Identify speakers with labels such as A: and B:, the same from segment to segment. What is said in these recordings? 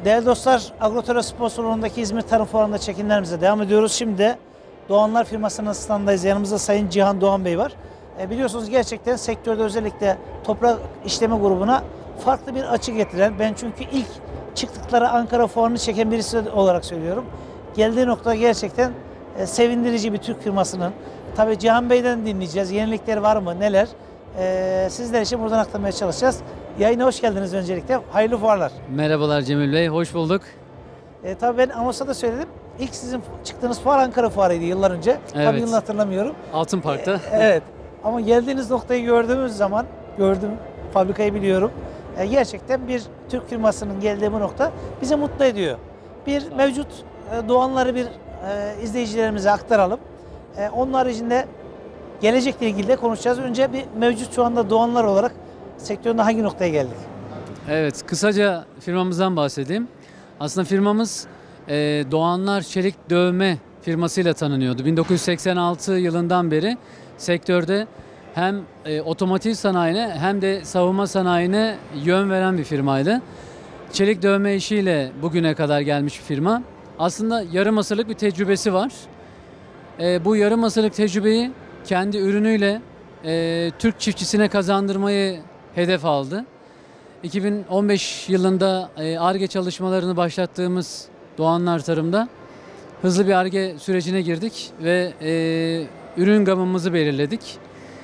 A: Değerli dostlar, Agrotora Spor Salonu'ndaki İzmir Tarım Fuarı'nda çekimlerimize devam ediyoruz. Şimdi de Doğanlar firmasının standındayız. Yanımızda Sayın Cihan Doğan Bey var. Biliyorsunuz gerçekten sektörde özellikle toprak işleme grubuna farklı bir açı getiren, ben çünkü ilk çıktıkları Ankara Fuarı'nı çeken birisi olarak söylüyorum. Geldiği nokta gerçekten sevindirici bir Türk firmasının. Tabii Cihan Bey'den dinleyeceğiz. Yenilikler var mı, neler? Sizler için buradan aktarmaya çalışacağız. Yayına hoş geldiniz öncelikle. Hayırlı fuarlar.
B: Merhabalar Cemil Bey, hoş bulduk.
A: Tabii ben Amos'a da söyledim. İlk sizin çıktığınız fuar Ankara Fuarı'ydı yıllar önce.
B: Evet.
A: Tabii yılını hatırlamıyorum.
B: Altın Park'ta.
A: Evet. Ama geldiğiniz noktayı gördüğümüz zaman, gördüm, fabrikayı biliyorum. Gerçekten bir Türk firmasının geldiği bu nokta bizi mutlu ediyor. Bir mevcut doğanları bir izleyicilerimize aktaralım. Onun haricinde gelecekle ilgili de konuşacağız. Önce bir mevcut şu anda doğanlar olarak sektöründe hangi noktaya geldik?
B: Evet, kısaca firmamızdan bahsedeyim. Aslında firmamız Doğanlar Çelik Dövme firmasıyla tanınıyordu. 1986 yılından beri sektörde hem otomotiv sanayine hem de savunma sanayine yön veren bir firmaydı. Çelik dövme işiyle bugüne kadar gelmiş bir firma. Aslında yarım asırlık bir tecrübesi var. Bu yarım asırlık tecrübeyi kendi ürünüyle Türk çiftçisine kazandırmayı hedef aldı. 2015 yılında Ar-Ge çalışmalarını başlattığımız Doğanlar Tarım'da hızlı bir Ar-Ge sürecine girdik ve ürün gamımızı belirledik.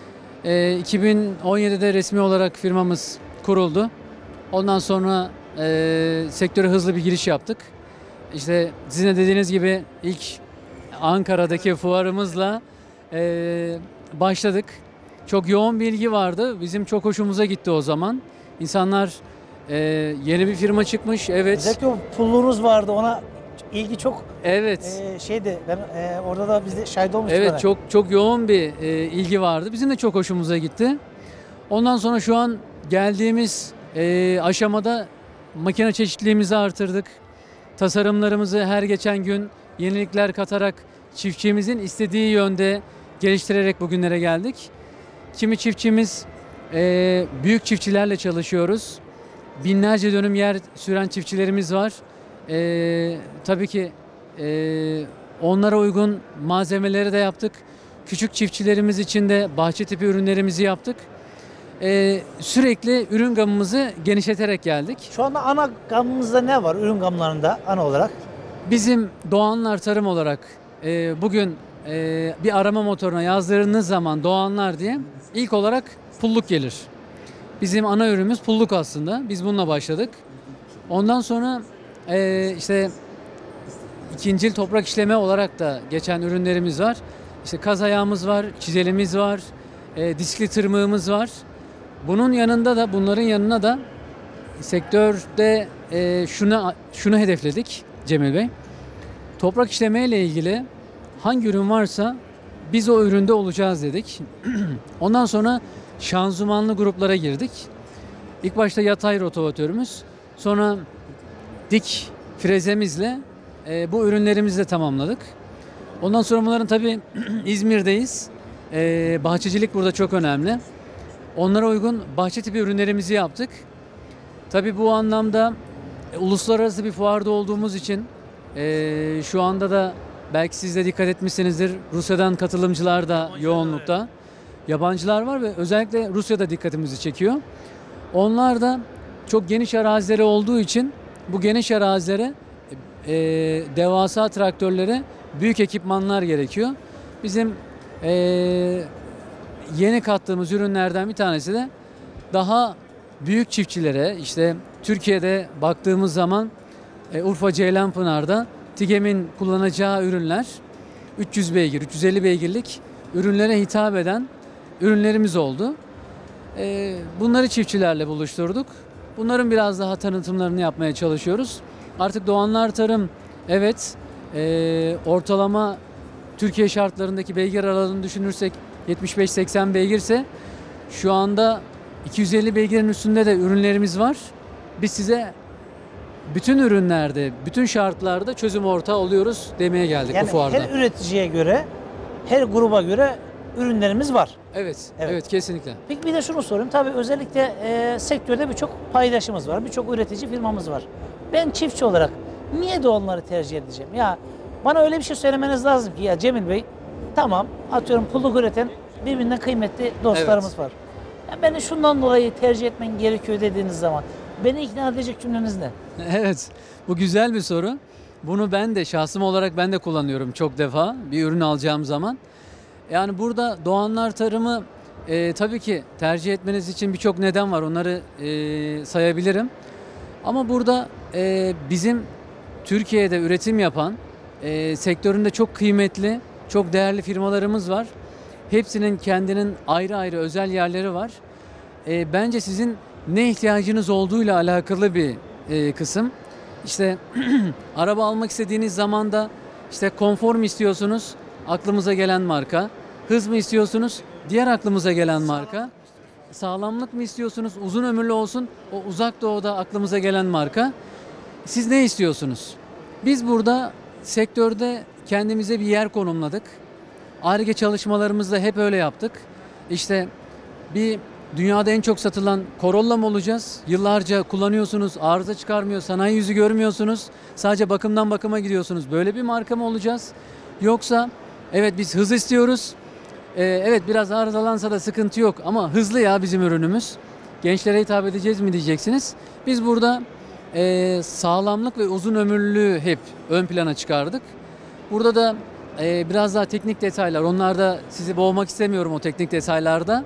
B: 2017'de resmi olarak firmamız kuruldu. Ondan sonra sektöre hızlı bir giriş yaptık. İşte sizin de dediğiniz gibi ilk Ankara'daki fuarımızla başladık. Çok yoğun bir ilgi vardı. Bizim çok hoşumuza gitti o zaman. İnsanlar yeni bir firma çıkmış. Evet.
A: Özellikle o pulluğunuz vardı, ona ilgi çok
B: Evet.
A: şeydi. Ben orada da biz de şahit olmuştuk.
B: Evet, çok yoğun bir ilgi vardı. Bizim de çok hoşumuza gitti. Ondan sonra şu an geldiğimiz aşamada makine çeşitliliğimizi artırdık. Tasarımlarımızı her geçen gün yenilikler katarak çiftçimizin istediği yönde geliştirerek bugünlere geldik. Kimi çiftçimiz büyük çiftçilerle çalışıyoruz. Binlerce dönüm yer süren çiftçilerimiz var. Tabii ki onlara uygun malzemeleri de yaptık. Küçük çiftçilerimiz için de bahçe tipi ürünlerimizi yaptık. Sürekli ürün gamımızı genişleterek geldik.
A: Şu anda ana gamımızda ne var ürün gamlarında ana olarak?
B: Bizim Doğanlar Tarım olarak bugün bir arama motoruna yazdırdığınız zaman Doğanlar diye ilk olarak pulluk gelir. Bizim ana ürünümüz pulluk aslında. Biz bununla başladık. Ondan sonra işte ikincil toprak işleme olarak da geçen ürünlerimiz var. İşte kaz ayağımız var, çizelimiz var, diskli tırmığımız var. Bunun yanında da, bunların yanına da sektörde şunu hedefledik Cemil Bey. Toprak işleme ile ilgili hangi ürün varsa biz o üründe olacağız dedik. Ondan sonra şanzımanlı gruplara girdik. İlk başta yatay rotavatörümüz, sonra dik frezemizle bu ürünlerimizi de tamamladık. Ondan sonra bunların tabii İzmir'deyiz. Bahçecilik burada çok önemli. Onlara uygun bahçe tipi ürünlerimizi yaptık. Tabii bu anlamda uluslararası bir fuarda olduğumuz için şu anda da belki siz de dikkat etmişsinizdir. Rusya'dan katılımcılar da yoğunlukta. Yabancılar var ve özellikle Rusya'da dikkatimizi çekiyor. Onlar da çok geniş arazileri olduğu için bu geniş arazilere devasa traktörlere büyük ekipmanlar gerekiyor. Bizim yeni kattığımız ürünlerden bir tanesi de daha büyük çiftçilere, işte Türkiye'de baktığımız zaman Urfa Ceylanpınar'da TİGEM'in kullanacağı ürünler 300 beygir, 350 beygirlik ürünlere hitap eden ürünlerimiz oldu. Bunları çiftçilerle buluşturduk. Bunların biraz daha tanıtımlarını yapmaya çalışıyoruz. Artık Doğanlar Tarım, evet, ortalama Türkiye şartlarındaki beygir aralığını düşünürsek 75-80 beygirse şu anda 250 beygirin üstünde de ürünlerimiz var. Biz size bütün ürünlerde, bütün şartlarda çözüm ortağı oluyoruz demeye geldik
A: Yani
B: bu fuarda.
A: her üreticiye göre, her gruba göre ürünlerimiz var.
B: Evet, kesinlikle.
A: Peki bir de şunu sorayım. Tabii özellikle sektörde birçok paydaşımız var, birçok üretici firmamız var. Ben çiftçi olarak niye Doğanları tercih edeceğim? Ya bana öyle bir şey söylemeniz lazım ki ya Cemil Bey, tamam atıyorum pulluk üreten birbirinden kıymetli dostlarımız var. Ya beni şundan dolayı tercih etmen gerekiyor dediğiniz zaman beni ikna edecek cümleniz ne?
B: Evet, bu güzel bir soru. Bunu ben de şahsım olarak ben de kullanıyorum çok defa bir ürün alacağım zaman. Yani burada Doğanlar Tarımı tabii ki tercih etmeniz için birçok neden var. Onları sayabilirim. Ama burada bizim Türkiye'de üretim yapan sektöründe çok kıymetli, çok değerli firmalarımız var. Hepsinin kendinin ayrı ayrı özel yerleri var. Bence sizin ne ihtiyacınız olduğuyla alakalı bir kısım. İşte araba almak istediğiniz zaman da işte konfor mu istiyorsunuz? Aklımıza gelen marka. Hız mı istiyorsunuz? Diğer aklımıza gelen marka. Sağlamlık mı istiyorsunuz? Uzun ömürlü olsun. O uzak doğuda aklımıza gelen marka. Siz ne istiyorsunuz? Biz burada sektörde kendimize bir yer konumladık. Ar-Ge çalışmalarımızda hep öyle yaptık. İşte bir dünyada en çok satılan Corolla mı olacağız? Yıllarca kullanıyorsunuz, arıza çıkarmıyor, sanayi yüzü görmüyorsunuz. Sadece bakımdan bakıma gidiyorsunuz. Böyle bir marka mı olacağız? Yoksa evet biz hız istiyoruz. Evet biraz arızalansa da sıkıntı yok ama hızlı ya bizim ürünümüz. Gençlere hitap edeceğiz mi diyeceksiniz. Biz burada sağlamlık ve uzun ömürlülüğü hep ön plana çıkardık. Burada da biraz daha teknik detaylar. Onlarda sizi boğmak istemiyorum o teknik detaylarda.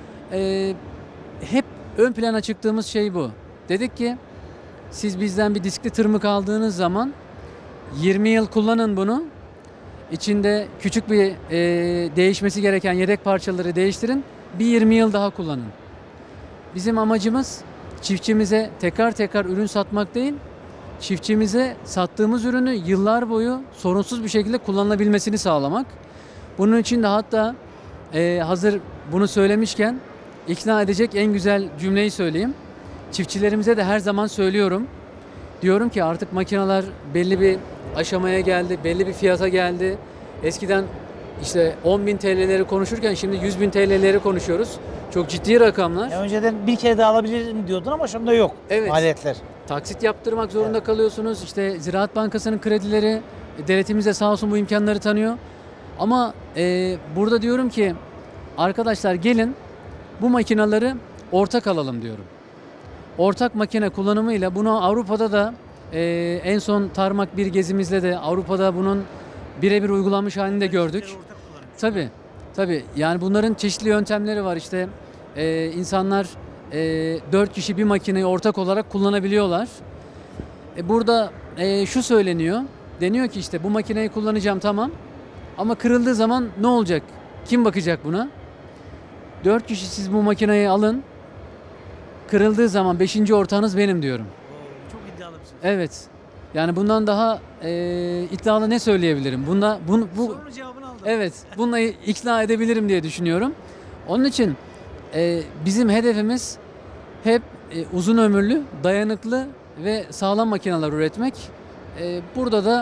B: Hep ön plana çıktığımız şey bu. Dedik ki siz bizden bir diskli tırmık aldığınız zaman 20 yıl kullanın bunu. İçinde küçük bir değişmesi gereken yedek parçaları değiştirin. Bir 20 yıl daha kullanın. Bizim amacımız çiftçimize tekrar tekrar ürün satmak değil, çiftçimize sattığımız ürünü yıllar boyu sorunsuz bir şekilde kullanılabilmesini sağlamak. Bunun için de hatta hazır bunu söylemişken ikna edecek en güzel cümleyi söyleyeyim. Çiftçilerimize de her zaman söylüyorum. Diyorum ki artık makineler belli bir aşamaya geldi, belli bir fiyata geldi. Eskiden işte 10.000 TL'leri konuşurken şimdi 100.000 TL'leri konuşuyoruz. Çok ciddi rakamlar.
A: Ya önceden bir kere daha alabilirim diyordun ama şimdi yok maliyetler.
B: Taksit yaptırmak zorunda kalıyorsunuz. İşte Ziraat Bankası'nın kredileri, devletimiz de sağ olsun bu imkanları tanıyor. Ama burada diyorum ki arkadaşlar gelin bu makineleri ortak alalım diyorum. Ortak makine kullanımıyla bunu Avrupa'da da en son Tarmak bir gezimizde de Avrupa'da bunun birebir uygulanmış halini de gördük. Tabii, tabii. Yani bunların çeşitli yöntemleri var. İşte insanlar 4 kişi bir makineyi ortak olarak kullanabiliyorlar. Burada şu söyleniyor. Deniyor ki işte bu makineyi kullanacağım tamam. Ama kırıldığı zaman ne olacak? Kim bakacak buna? 4 kişi siz bu makineyi alın. Kırıldığı zaman 5. ortağınız benim diyorum.
A: Çok iddialı bir söz.
B: Evet. Yani bundan daha iddialı ne söyleyebilirim?
A: Sorunun cevabını aldım.
B: Evet, bununla ikna edebilirim diye düşünüyorum. Onun için bizim hedefimiz hep uzun ömürlü, dayanıklı ve sağlam makineler üretmek. Burada da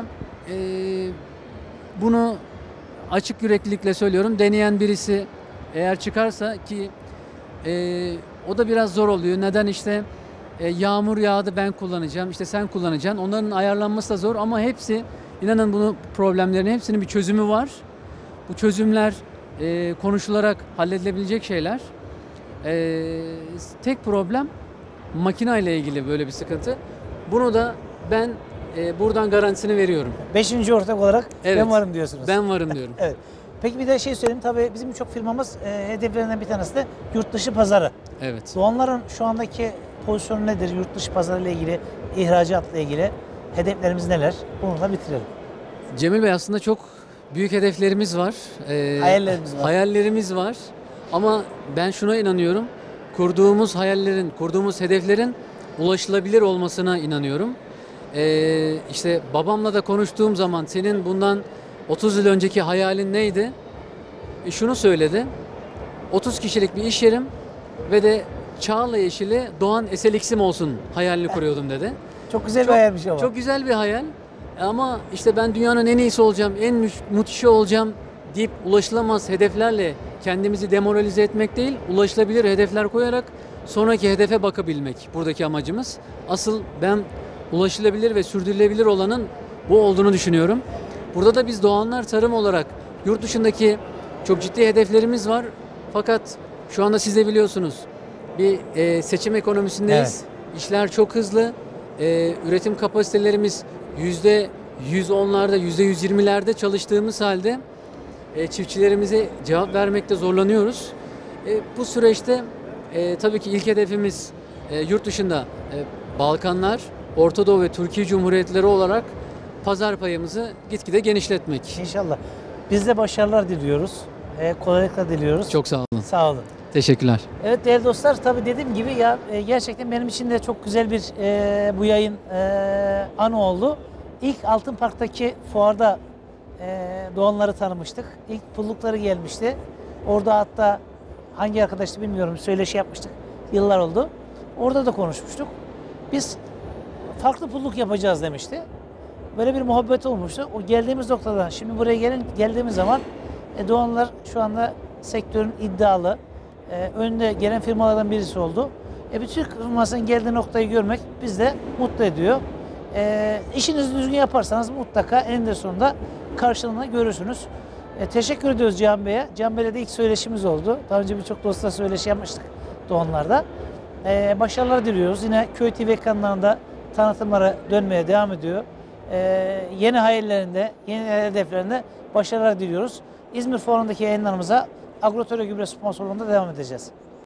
B: bunu açık yüreklilikle söylüyorum. Deneyen birisi eğer çıkarsa ki o da biraz zor oluyor. Neden işte yağmur yağdı ben kullanacağım, işte sen kullanacaksın. Onların ayarlanması da zor ama hepsi, inanın bunu problemlerin hepsinin bir çözümü var. Bu çözümler konuşularak halledilebilecek şeyler. Tek problem makine ile ilgili böyle bir sıkıntı. Bunu da ben buradan garantisini veriyorum.
A: 5. ortak olarak
B: Evet,
A: ben varım diyorsunuz.
B: Ben varım diyorum.
A: Evet. Peki bir de şey söyleyeyim. Tabii bizim birçok firmamız hedeflerinden bir tanesi de yurt dışı pazarı.
B: Evet.
A: Doğanların şu andaki pozisyonu nedir? Yurt dışı pazarı ile ilgili, ihracatla ilgili hedeflerimiz neler? Bunu da bitirelim.
B: Cemil Bey aslında çok büyük hedeflerimiz var.
A: Hayallerimiz var.
B: Hayallerimiz var. Ama ben şuna inanıyorum. Kurduğumuz hayallerin, kurduğumuz hedeflerin ulaşılabilir olmasına inanıyorum. İşte babamla da konuştuğum zaman senin bundan 30 yıl önceki hayalin neydi? Şunu söyledi. 30 kişilik bir iş yerim ve de Çağla Yeşil'i Doğan SLX'im olsun hayalini kuruyordum dedi.
A: Çok güzel bir hayalmiş ama.
B: Çok güzel bir hayal. Ama işte ben dünyanın en iyisi olacağım, en müthişi olacağım deyip ulaşılamaz hedeflerle kendimizi demoralize etmek değil, ulaşılabilir hedefler koyarak sonraki hedefe bakabilmek buradaki amacımız. Asıl ben ulaşılabilir ve sürdürülebilir olanın bu olduğunu düşünüyorum. Burada da biz Doğanlar Tarım olarak yurt dışındaki çok ciddi hedeflerimiz var. Fakat şu anda siz de biliyorsunuz bir seçim ekonomisindeyiz. İşler çok hızlı. Üretim kapasitelerimiz %110'larda, %120'lerde çalıştığımız halde çiftçilerimize cevap vermekte zorlanıyoruz. Bu süreçte tabii ki ilk hedefimiz yurt dışında Balkanlar, Orta Doğu ve Türkiye Cumhuriyetleri olarak pazar payımızı gitgide genişletmek.
A: İnşallah. Biz de başarılar diliyoruz. Kolaylıkla diliyoruz.
B: Çok sağ olun.
A: Sağ olun.
B: Teşekkürler.
A: Evet değerli dostlar, tabii dediğim gibi ya gerçekten benim için de çok güzel bir bu yayın anı oldu. İlk Altın Park'taki fuarda Doğanları tanımıştık. İlk pullukları gelmişti. Orada hatta hangi arkadaştı bilmiyorum, söyleşi yapmıştık. Yıllar oldu. Orada da konuşmuştuk. Biz farklı pulluk yapacağız demişti. Böyle bir muhabbet olmuştu. O geldiğimiz noktadan şimdi buraya geldiğimiz zaman Doğanlar şu anda sektörün iddialı, önde gelen firmalardan birisi oldu. Bütün firmasının geldiği noktayı görmek bizi de mutlu ediyor. İşinizi düzgün yaparsanız mutlaka eninde sonunda karşılığını görürsünüz. Teşekkür ediyoruz Cihan Bey'e. Cihan Bey'le de ilk söyleşimiz oldu. Daha önce birçok dostla söyleşi yapmıştık Doğanlar'da. Başarılar diliyoruz. Yine Köy TV kanallarında tanıtımlara dönmeye devam ediyor. Yeni hayallerinde, yeni hedeflerinde başarılar diliyoruz. İzmir Fuarı'ndaki yayınlarımıza Agrotorya Gübre sponsorluğunda devam edeceğiz.